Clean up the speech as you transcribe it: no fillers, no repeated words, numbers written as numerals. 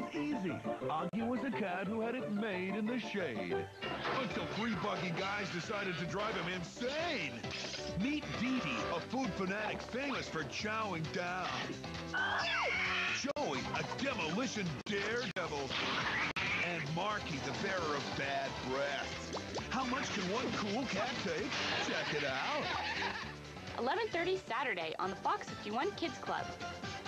Easy. Oggy was a cat who had it made in the shade. Until three buggy guys decided to drive him insane. Meet Dee Dee, a food fanatic famous for chowing down. Joey, a demolition daredevil. And Marky, the bearer of bad breath. How much can one cool cat take? Check it out. 11:30 Saturday on the Fox 51 Kids Club.